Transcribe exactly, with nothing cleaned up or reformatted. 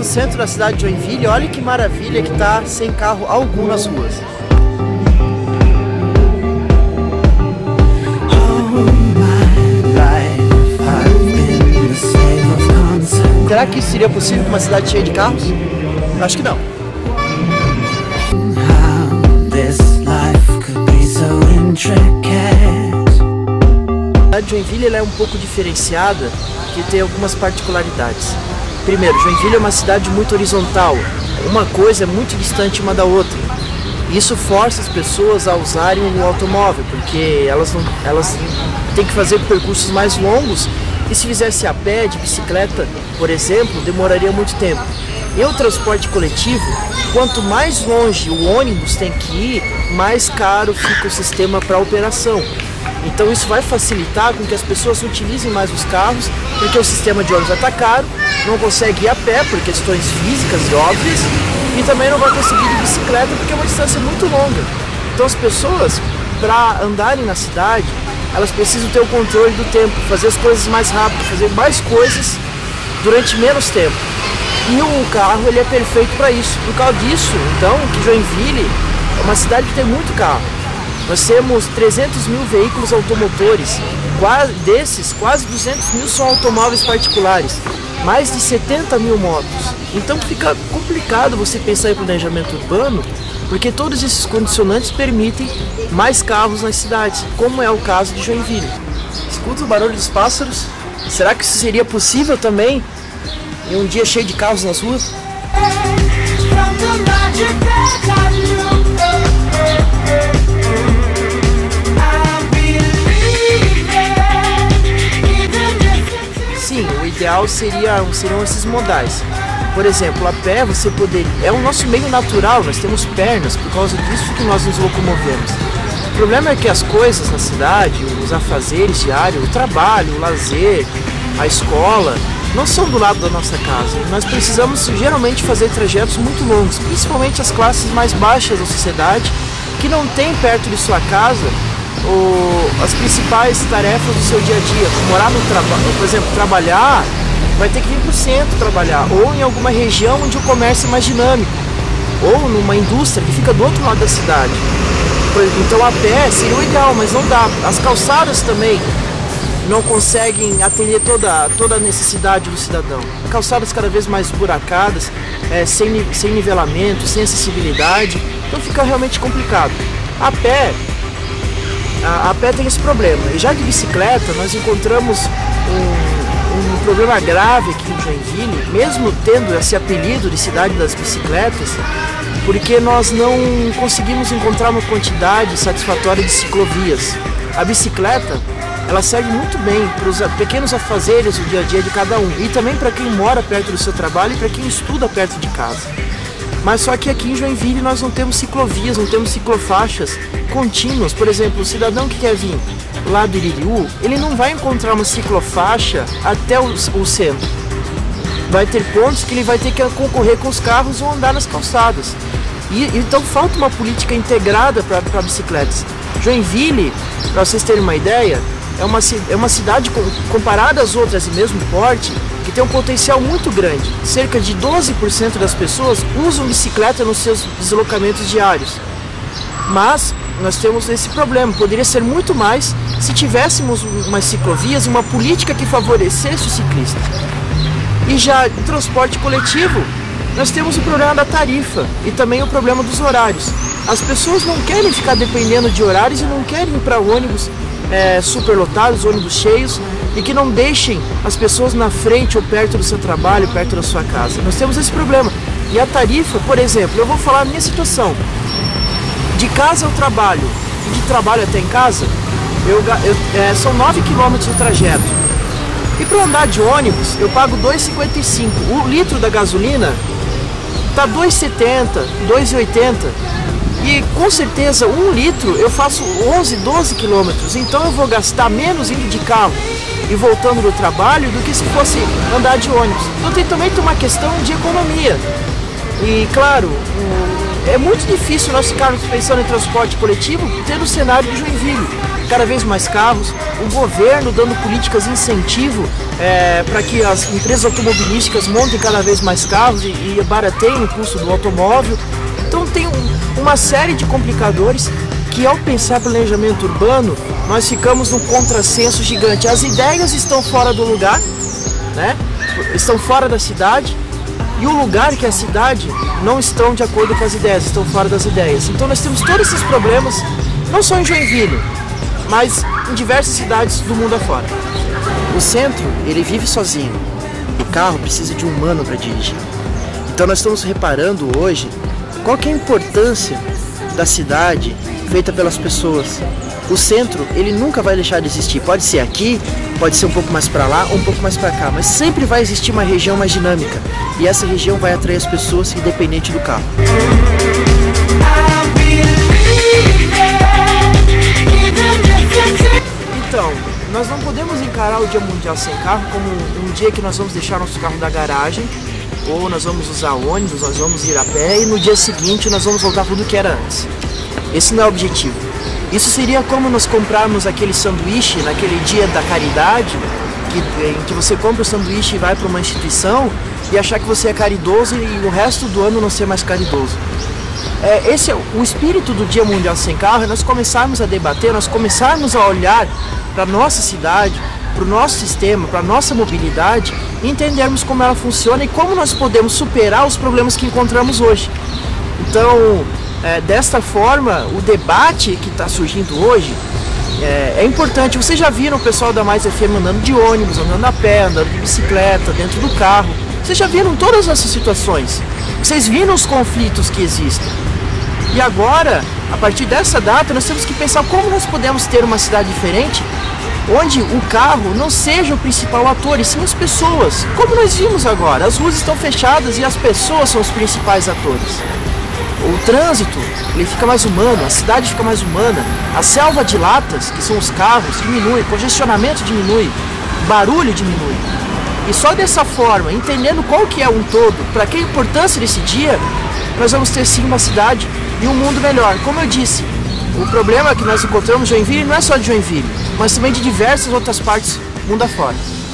centro da cidade de Joinville. Olha que maravilha que tá sem carro algum nas ruas. Será que isso seria possível com uma cidade cheia de carros? Acho que não. A cidade de Joinville ela é um pouco diferenciada, que tem algumas particularidades. Primeiro, Joinville é uma cidade muito horizontal. Uma coisa é muito distante uma da outra. Isso força as pessoas a usarem o automóvel, porque elas, não, elas têm que fazer percursos mais longos. E se fizesse a pé, de bicicleta, por exemplo, demoraria muito tempo. E o transporte coletivo, quanto mais longe o ônibus tem que ir, mais caro fica o sistema para operação. Então isso vai facilitar com que as pessoas utilizem mais os carros, porque o sistema de ônibus está caro, não consegue ir a pé por questões físicas e óbvias, e também não vai conseguir ir de bicicleta porque é uma distância muito longa. Então as pessoas, para andarem na cidade, elas precisam ter o controle do tempo, fazer as coisas mais rápido, fazer mais coisas durante menos tempo. E o carro ele é perfeito para isso. Por causa disso, então, que Joinville é uma cidade que tem muito carro. Nós temos trezentos mil veículos automotores, quase, desses quase duzentos mil são automóveis particulares, mais de setenta mil motos. Então fica complicado você pensar em planejamento urbano, porque todos esses condicionantes permitem mais carros nas cidades, como é o caso de Joinville. Escuta o barulho dos pássaros. Será que isso seria possível também em um dia cheio de carros nas ruas? Sim, o ideal seria, seriam esses modais. Por exemplo, a pé você poderia... É o nosso meio natural, nós temos pernas, por causa disso que nós nos locomovemos. O problema é que as coisas na cidade, os afazeres diários, o trabalho, o lazer, a escola, não são do lado da nossa casa. Nós precisamos geralmente fazer trajetos muito longos, principalmente as classes mais baixas da sociedade, que não tem perto de sua casa o, as principais tarefas do seu dia a dia. Morar no trabalho, por exemplo, trabalhar, vai ter que vir para o centro trabalhar, ou em alguma região onde o comércio é mais dinâmico, ou numa indústria que fica do outro lado da cidade. Então a pé seria o ideal, mas não dá. As calçadas também não conseguem atender toda, toda a necessidade do cidadão. Calçadas cada vez mais buracadas, é, sem, sem nivelamento, sem acessibilidade, então fica realmente complicado. A pé, a, a pé tem esse problema. E já de bicicleta, nós encontramos um, um problema grave aqui em Joinville, mesmo tendo esse apelido de cidade das bicicletas, porque nós não conseguimos encontrar uma quantidade satisfatória de ciclovias. A bicicleta, ela serve muito bem para os pequenos afazeres do dia a dia de cada um, e também para quem mora perto do seu trabalho e para quem estuda perto de casa. Mas só que aqui em Joinville nós não temos ciclovias, não temos ciclofaixas contínuas. Por exemplo, o cidadão que quer vir lá do Iririú, ele não vai encontrar uma ciclofaixa até o, o centro. Vai ter pontos que ele vai ter que concorrer com os carros ou andar nas calçadas. E, então falta uma política integrada para bicicletas. Joinville, para vocês terem uma ideia, é uma, é uma cidade comparada às outras e mesmo porte, que tem um potencial muito grande. Cerca de doze por cento das pessoas usam bicicleta nos seus deslocamentos diários. Mas nós temos esse problema, poderia ser muito mais se tivéssemos umas ciclovias e uma política que favorecesse o ciclista. E já no transporte coletivo, nós temos o problema da tarifa e também o problema dos horários. As pessoas não querem ficar dependendo de horários e não querem ir para ônibus é, superlotados, ônibus cheios, e que não deixem as pessoas na frente ou perto do seu trabalho, perto da sua casa. Nós temos esse problema. E a tarifa, por exemplo, eu vou falar a minha situação. De casa ao trabalho e de trabalho até em casa, eu, eu, é, são nove quilômetros o trajeto. E para andar de ônibus, eu pago dois reais e cinquenta e cinco centavos. O litro da gasolina está dois reais e setenta centavos, dois reais e oitenta centavos. E com certeza, um litro eu faço onze, doze quilômetros. Então eu vou gastar menos indo de carro e voltando do trabalho do que se fosse andar de ônibus. Então tem também uma questão de economia. E claro, é muito difícil nós ficarmos pensando em transporte coletivo tendo o cenário de Joinville. Cada vez mais carros, o governo dando políticas de incentivo é, para que as empresas automobilísticas montem cada vez mais carros e, e barateiem o custo do automóvel. Então tem um, uma série de complicadores que, ao pensar planejamento urbano, nós ficamos num contrassenso gigante. As ideias estão fora do lugar, né? Estão fora da cidade, e o lugar que é a cidade não estão de acordo com as ideias, estão fora das ideias. Então nós temos todos esses problemas, não só em Joinville, mas em diversas cidades do mundo afora. O centro, ele vive sozinho. O carro precisa de um humano para dirigir. Então nós estamos reparando hoje qual que é a importância da cidade feita pelas pessoas. O centro, ele nunca vai deixar de existir. Pode ser aqui, pode ser um pouco mais para lá ou um pouco mais para cá, mas sempre vai existir uma região mais dinâmica. E essa região vai atrair as pessoas independente do carro. Então, nós não podemos encarar o Dia Mundial Sem Carro como um dia que nós vamos deixar nosso carro da garagem, ou nós vamos usar ônibus, nós vamos ir a pé e no dia seguinte nós vamos voltar tudo que era antes. Esse não é o objetivo. Isso seria como nós comprarmos aquele sanduíche naquele dia da caridade, que, em que você compra o sanduíche e vai para uma instituição e achar que você é caridoso e o resto do ano não ser mais caridoso. É, esse é o espírito do Dia Mundial Sem Carro, é nós começarmos a debater, nós começarmos a olhar para a nossa cidade, para o nosso sistema, para a nossa mobilidade, e entendermos como ela funciona e como nós podemos superar os problemas que encontramos hoje. Então, é, desta forma, o debate que está surgindo hoje é, é importante. Vocês já viram o pessoal da Mais F M andando de ônibus, andando a pé, andando de bicicleta, dentro do carro. Vocês já viram todas essas situações. Vocês viram os conflitos que existem. E agora, a partir dessa data, nós temos que pensar como nós podemos ter uma cidade diferente, onde o carro não seja o principal ator, e sim as pessoas. Como nós vimos agora, as ruas estão fechadas e as pessoas são os principais atores. O trânsito, ele fica mais humano, a cidade fica mais humana, a selva de latas, que são os carros, diminui, o congestionamento diminui, o barulho diminui. E só dessa forma, entendendo qual que é um todo, para que a importância desse dia, nós vamos ter sim uma cidade e um mundo melhor. Como eu disse, o problema que nós encontramos em Joinville não é só de Joinville, mas também de diversas outras partes do mundo afora.